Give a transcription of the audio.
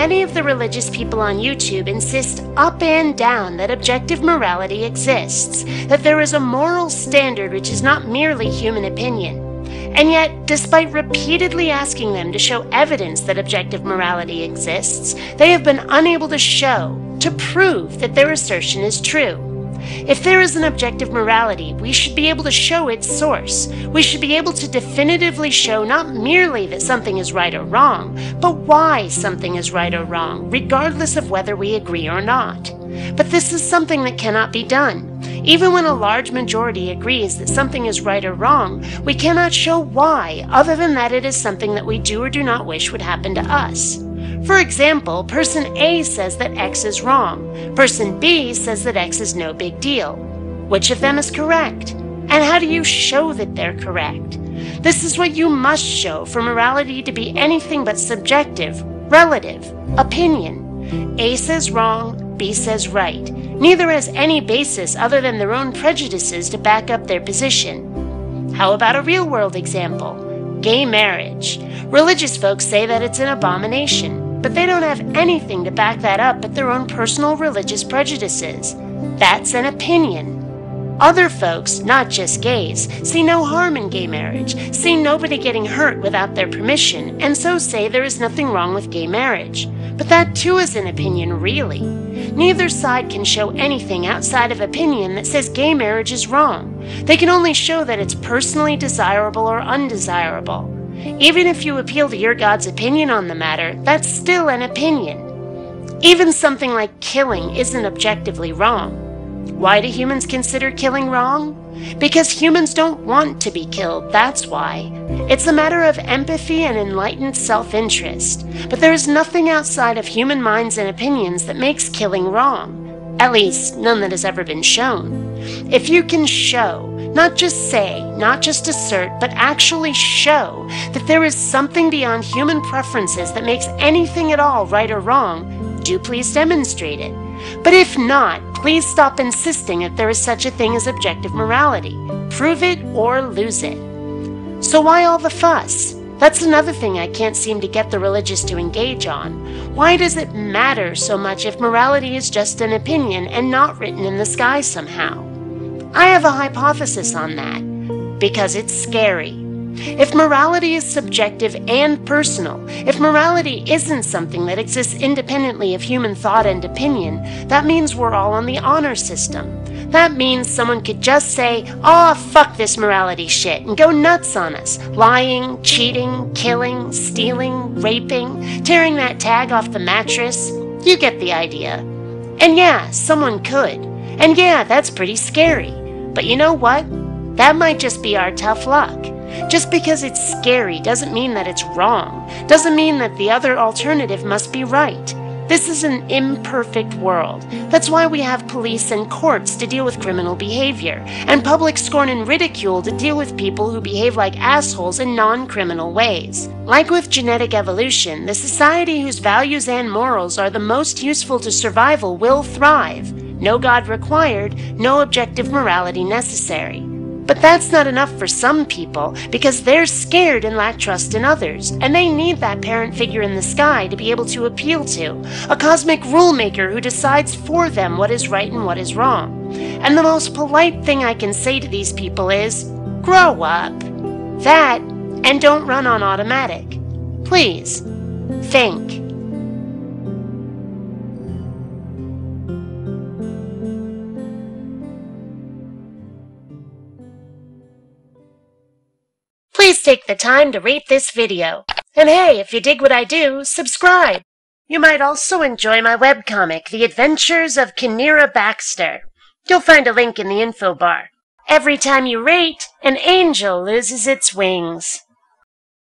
many of the religious people on YouTube insist up and down that objective morality exists, that there is a moral standard which is not merely human opinion. And yet, despite repeatedly asking them to show evidence that objective morality exists, they have been unable to prove that their assertion is true. If there is an objective morality, we should be able to show its source. We should be able to definitively show not merely that something is right or wrong, but why something is right or wrong, regardless of whether we agree or not. But this is something that cannot be done. Even when a large majority agrees that something is right or wrong, we cannot show why, other than that it is something that we do or do not wish would happen to us. For example, person A says that X is wrong. Person B says that X is no big deal. Which of them is correct? And how do you show that they're correct? This is what you must show for morality to be anything but subjective, relative, opinion. A says wrong, B says right. Neither has any basis other than their own prejudices to back up their position. How about a real-world example? Gay marriage. Religious folks say that it's an abomination, but they don't have anything to back that up but their own personal religious prejudices. That's an opinion. Other folks, not just gays, see no harm in gay marriage, see nobody getting hurt without their permission, and so say there is nothing wrong with gay marriage. But that too is an opinion, really. Neither side can show anything outside of opinion that says gay marriage is wrong. They can only show that it's personally desirable or undesirable. Even if you appeal to your God's opinion on the matter, that's still an opinion. Even something like killing isn't objectively wrong. Why do humans consider killing wrong? Because humans don't want to be killed, that's why. It's a matter of empathy and enlightened self-interest. But there is nothing outside of human minds and opinions that makes killing wrong. At least, none that has ever been shown. If you can show, not just say, not just assert, but actually show that there is something beyond human preferences that makes anything at all right or wrong, do please demonstrate it. But if not, please stop insisting that there is such a thing as objective morality. Prove it or lose it. So why all the fuss? That's another thing I can't seem to get the religious to engage on. Why does it matter so much if morality is just an opinion and not written in the sky somehow? I have a hypothesis on that. Because it's scary. If morality is subjective and personal, if morality isn't something that exists independently of human thought and opinion, that means we're all on the honor system. That means someone could just say, "Aw, fuck this morality shit," and go nuts on us, lying, cheating, killing, stealing, raping, tearing that tag off the mattress. You get the idea. And yeah, someone could. And yeah, that's pretty scary. But you know what? That might just be our tough luck. Just because it's scary doesn't mean that it's wrong, doesn't mean that the other alternative must be right. This is an imperfect world. That's why we have police and courts to deal with criminal behavior, and public scorn and ridicule to deal with people who behave like assholes in non-criminal ways. Like with genetic evolution, the society whose values and morals are the most useful to survival will thrive. No God required, no objective morality necessary. But that's not enough for some people, because they're scared and lack trust in others, and they need that parent figure in the sky to be able to appeal to, a cosmic rule maker who decides for them what is right and what is wrong. And the most polite thing I can say to these people is, grow up. That, and don't run on automatic. Please, think. Please take the time to rate this video. And hey, if you dig what I do, subscribe. You might also enjoy my webcomic, The Adventures of Kinneara Baxter. You'll find a link in the info bar. Every time you rate, an angel loses its wings.